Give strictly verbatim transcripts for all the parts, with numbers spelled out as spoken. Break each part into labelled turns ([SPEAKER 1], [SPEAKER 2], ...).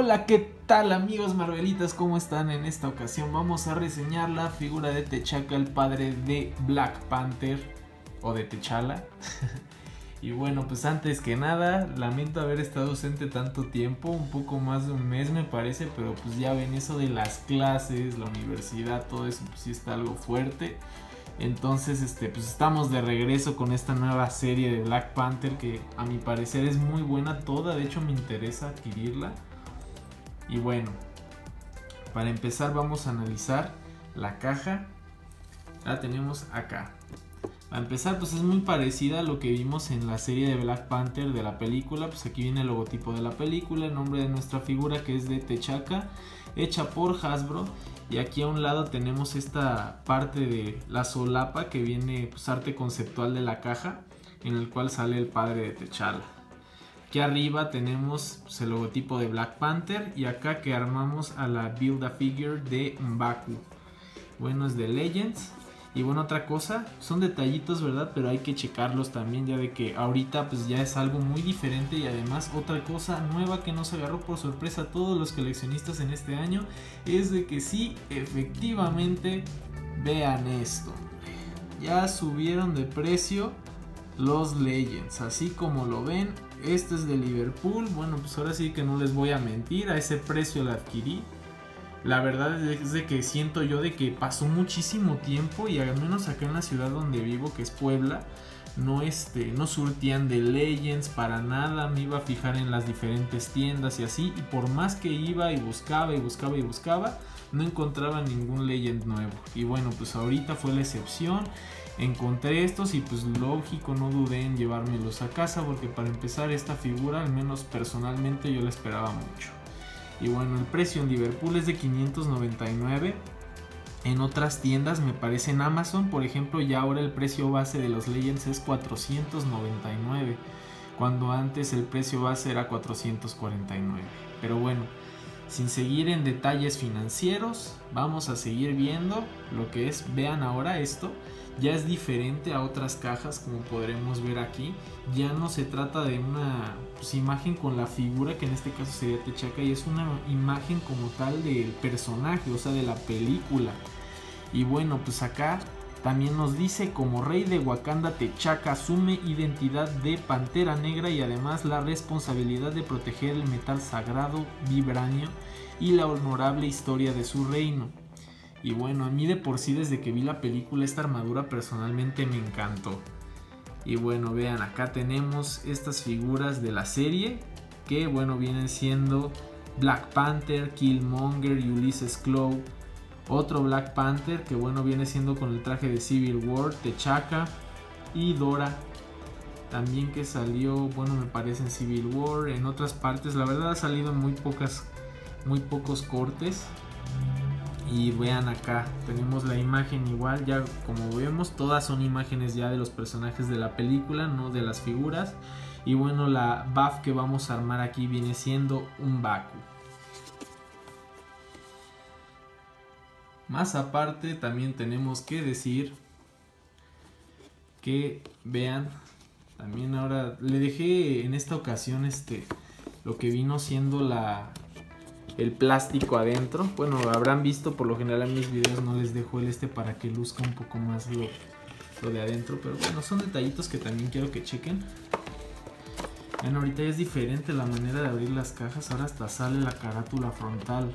[SPEAKER 1] Hola, ¿qué tal amigos Marvelitas? ¿Cómo están? En esta ocasión vamos a reseñar la figura de T'Chaka, el padre de Black Panther o de T'Challa. Y bueno, pues antes que nada, lamento haber estado ausente tanto tiempo, un poco más de un mes me parece, pero pues ya ven, eso de las clases, la universidad, todo eso pues sí está algo fuerte. Entonces este, pues estamos de regreso con esta nueva serie de Black Panther que a mi parecer es muy buena toda, de hecho me interesa adquirirla. Y bueno, para empezar vamos a analizar la caja. La tenemos acá. Para empezar, pues es muy parecida a lo que vimos en la serie de Black Panther de la película. Pues aquí viene el logotipo de la película, el nombre de nuestra figura que es de T'Chaka, hecha por Hasbro. Y aquí a un lado tenemos esta parte de la solapa que viene, pues, arte conceptual de la caja, en el cual sale el padre de T'Challa. Aquí arriba tenemos, pues, el logotipo de Black Panther, y acá que armamos a la Build-A-Figure de M'Baku. Bueno, es de Legends. Y bueno, otra cosa, son detallitos, ¿verdad? Pero hay que checarlos también, ya de que ahorita pues ya es algo muy diferente. Y además otra cosa nueva que nos agarró por sorpresa a todos los coleccionistas en este año es de que sí, efectivamente, vean esto, ya subieron de precio los Legends, así como lo ven. Este es de Liverpool. Bueno, pues ahora sí que no les voy a mentir, a ese precio lo adquirí. La verdad es de que siento yo de que pasó muchísimo tiempo y al menos acá en la ciudad donde vivo, que es Puebla, no, este, no surtían de Legends para nada. Me iba a fijar en las diferentes tiendas y así, y por más que iba y buscaba y buscaba y buscaba, no encontraba ningún Legend nuevo. Y bueno, pues ahorita fue la excepción. Encontré estos y pues lógico, no dudé en llevármelos a casa, porque para empezar esta figura, al menos personalmente, yo la esperaba mucho. Y bueno, el precio en Liverpool es de quinientos noventa y nueve. En otras tiendas, me parece en Amazon, por ejemplo, ya ahora el precio base de los Legends es cuatrocientos noventa y nueve, cuando antes el precio base era cuatrocientos cuarenta y nueve. Pero bueno, sin seguir en detalles financieros, vamos a seguir viendo lo que es. Vean ahora esto. Ya es diferente a otras cajas, como podremos ver aquí. Ya no se trata de una, pues, imagen con la figura, que en este caso sería T'Chaka, y es una imagen como tal del personaje, o sea, de la película. Y bueno, pues acá también nos dice: como rey de Wakanda, T'Chaka asume identidad de Pantera Negra y además la responsabilidad de proteger el metal sagrado vibranio y la honorable historia de su reino. Y bueno, a mí de por sí, desde que vi la película, esta armadura personalmente me encantó. Y bueno, vean, acá tenemos estas figuras de la serie, que bueno, vienen siendo Black Panther, Killmonger y Ulysses Claw. Otro Black Panther que bueno, viene siendo con el traje de Civil War, T'Chaka y Dora. También que salió, bueno, me parece en Civil War, en otras partes. La verdad ha salido en muy pocas, muy pocos cortes. Y vean, acá tenemos la imagen igual, ya como vemos todas son imágenes ya de los personajes de la película, no de las figuras. Y bueno, la buff que vamos a armar aquí viene siendo un M'Baku. Más aparte, también tenemos que decir que vean, también ahora le dejé en esta ocasión este lo que vino siendo la el plástico adentro. Bueno, habrán visto, por lo general en mis videos no les dejo el este para que luzca un poco más lo, lo de adentro, pero bueno, son detallitos que también quiero que chequen. Bueno, ahorita ya es diferente la manera de abrir las cajas, ahora hasta sale la carátula frontal.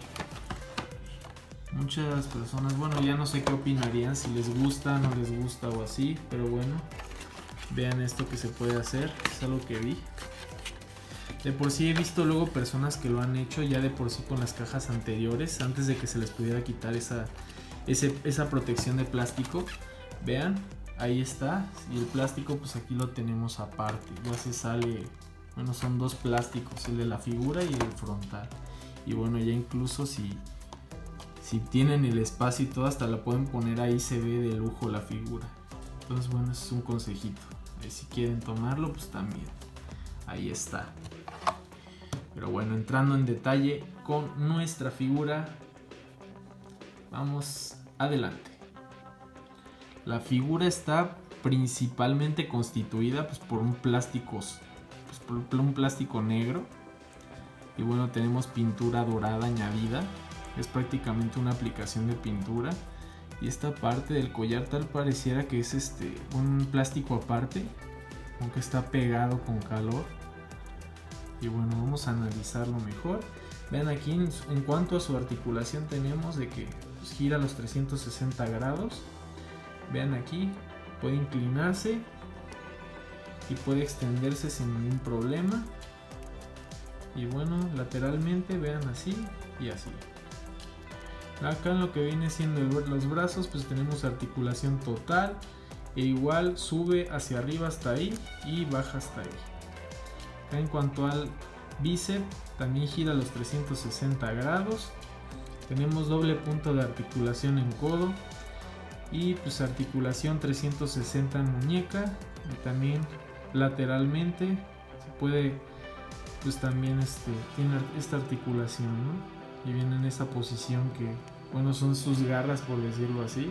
[SPEAKER 1] Muchas personas, bueno, ya no sé qué opinarían, si les gusta, no les gusta o así, pero bueno, vean esto que se puede hacer, es algo que vi. De por sí he visto luego personas que lo han hecho ya de por sí con las cajas anteriores, antes de que se les pudiera quitar esa, ese, esa protección de plástico. Vean, ahí está, y el plástico pues aquí lo tenemos aparte, ya se sale, bueno, son dos plásticos, el de la figura y el frontal. Y bueno, ya incluso si, si tienen el espacio y todo, hasta la pueden poner ahí, se ve de lujo la figura. Entonces bueno, ese es un consejito, eh, si quieren tomarlo pues también, ahí está. Pero bueno, entrando en detalle con nuestra figura, vamos adelante. La figura está principalmente constituida pues por un plástico, pues por un plástico negro. Y bueno, tenemos pintura dorada añadida, es prácticamente una aplicación de pintura. Y esta parte del collar tal pareciera que es este un plástico aparte, aunque está pegado con calor. Y bueno, vamos a analizarlo mejor. Vean aquí en, en cuanto a su articulación tenemos de que pues, gira a los trescientos sesenta grados. Vean aquí, puede inclinarse y puede extenderse sin ningún problema. Y bueno, lateralmente vean así y así. Acá en lo que viene siendo los brazos pues tenemos articulación total e igual sube hacia arriba hasta ahí y baja hasta ahí. Acá en cuanto al bíceps también gira a los trescientos sesenta grados. Tenemos doble punto de articulación en codo y pues articulación trescientos sesenta en muñeca, y también lateralmente se puede pues también este tiene esta articulación, ¿no? Y viene en esa posición que, bueno, son sus garras, por decirlo así.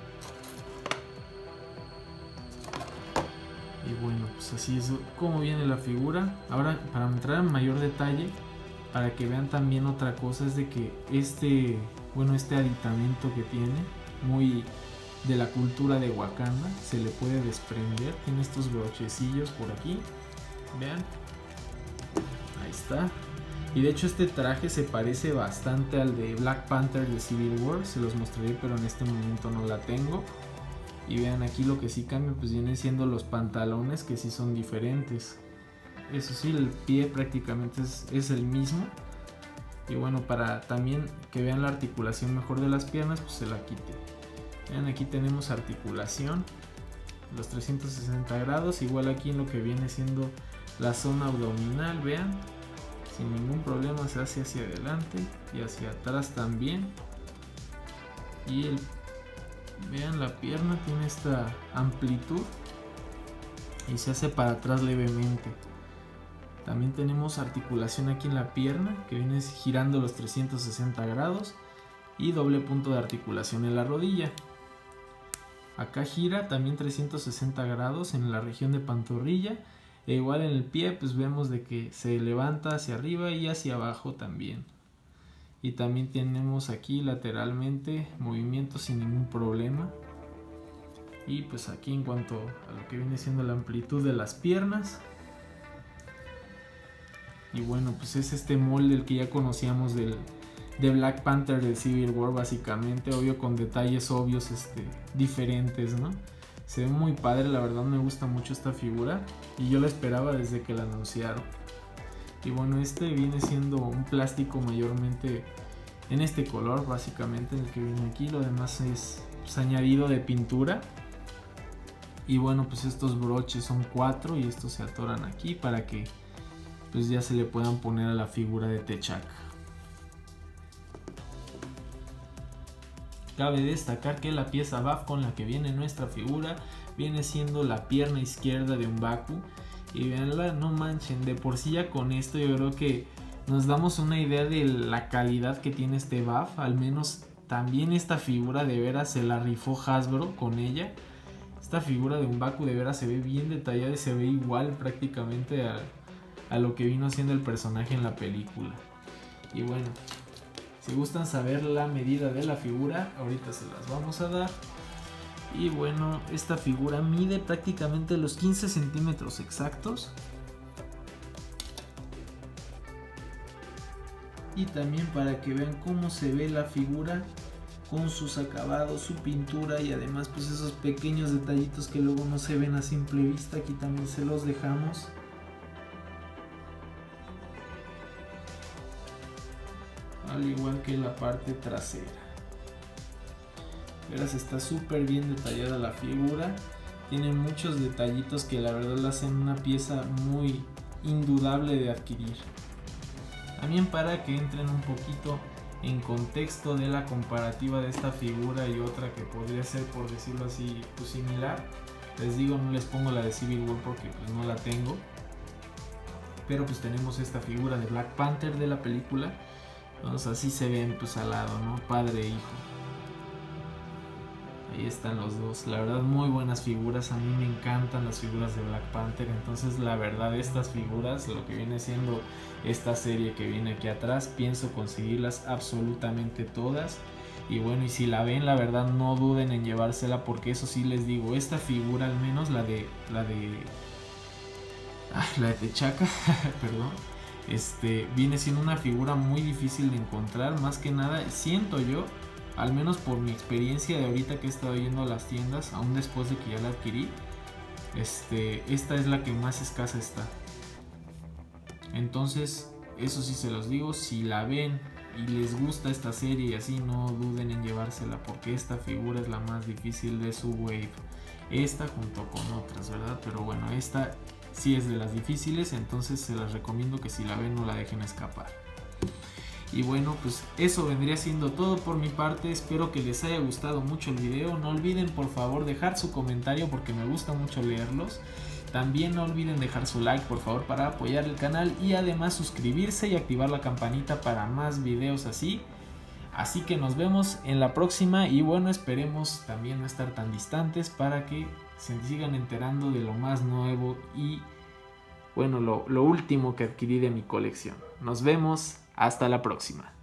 [SPEAKER 1] Y bueno, pues así es como viene la figura. Ahora, para entrar en mayor detalle, para que vean también otra cosa, es de que este, bueno, este aditamento que tiene, muy de la cultura de Wakanda, se le puede desprender. Tiene estos brochecillos por aquí. Vean. Ahí está. Y de hecho este traje se parece bastante al de Black Panther de Civil War. Se los mostraré, pero en este momento no la tengo. Y vean aquí lo que sí cambia, pues vienen siendo los pantalones, que sí son diferentes. Eso sí, el pie prácticamente es, es el mismo. Y bueno, para también que vean la articulación mejor de las piernas, pues se la quite. Vean, aquí tenemos articulación, los trescientos sesenta grados. Igual aquí en lo que viene siendo la zona abdominal, vean. Sin ningún problema se hace hacia adelante y hacia atrás también. Y el, vean, la pierna tiene esta amplitud y se hace para atrás levemente. También tenemos articulación aquí en la pierna, que viene girando los trescientos sesenta grados, y doble punto de articulación en la rodilla. Acá gira también trescientos sesenta grados en la región de pantorrilla. E igual en el pie pues vemos de que se levanta hacia arriba y hacia abajo también. Y también tenemos aquí lateralmente movimiento sin ningún problema. Y pues aquí en cuanto a lo que viene siendo la amplitud de las piernas. Y bueno, pues es este molde el que ya conocíamos del, de Black Panther de Civil War básicamente. Obvio con detalles obvios este, diferentes, ¿no? Se ve muy padre, la verdad me gusta mucho esta figura y yo la esperaba desde que la anunciaron. Y bueno, este viene siendo un plástico mayormente en este color, básicamente en el que viene aquí. Lo demás es pues, añadido de pintura. Y bueno, pues estos broches son cuatro y estos se atoran aquí para que pues ya se le puedan poner a la figura de T'Chaka. Cabe destacar que la pieza B A F con la que viene nuestra figura viene siendo la pierna izquierda de M'Baku. Y veanla, no manchen, de por sí ya con esto yo creo que nos damos una idea de la calidad que tiene este B A F. Al menos también esta figura de veras se la rifó Hasbro con ella. Esta figura de M'Baku de veras se ve bien detallada y se ve igual prácticamente a, a lo que vino haciendo el personaje en la película. Y bueno, si gustan saber la medida de la figura, ahorita se las vamos a dar. Y bueno, esta figura mide prácticamente los quince centímetros exactos. Y también para que vean cómo se ve la figura con sus acabados, su pintura y además pues esos pequeños detallitos que luego no se ven a simple vista, aquí también se los dejamos. Al igual que la parte trasera. Verás, está súper bien detallada la figura. Tiene muchos detallitos que la verdad la hacen una pieza muy indudable de adquirir. También para que entren un poquito en contexto de la comparativa de esta figura y otra que podría ser, por decirlo así, pues similar. Les digo, no les pongo la de Civil War porque pues no la tengo. Pero pues tenemos esta figura de Black Panther de la película. Entonces así se ven pues al lado, ¿no? Padre e hijo. Ahí están los dos, la verdad muy buenas figuras, a mí me encantan las figuras de Black Panther, entonces la verdad estas figuras, lo que viene siendo esta serie que viene aquí atrás, pienso conseguirlas absolutamente todas. Y bueno, y si la ven, la verdad no duden en llevársela, porque eso sí les digo, esta figura al menos, la de la de ay, la de T'Chaka, perdón, este viene siendo una figura muy difícil de encontrar, más que nada siento yo, al menos por mi experiencia de ahorita que he estado yendo a las tiendas, aún después de que ya la adquirí, este, esta es la que más escasa está. Entonces, eso sí se los digo, si la ven y les gusta esta serie y así, no duden en llevársela, porque esta figura es la más difícil de su wave. Esta junto con otras, ¿verdad? Pero bueno, esta sí es de las difíciles, entonces se las recomiendo que si la ven no la dejen escapar. Y bueno, pues eso vendría siendo todo por mi parte, espero que les haya gustado mucho el video, no olviden por favor dejar su comentario porque me gusta mucho leerlos, también no olviden dejar su like por favor para apoyar el canal y además suscribirse y activar la campanita para más videos así, así que nos vemos en la próxima y bueno, esperemos también no estar tan distantes para que se sigan enterando de lo más nuevo y bueno, lo, lo último que adquirí de mi colección. Nos vemos. Hasta la próxima.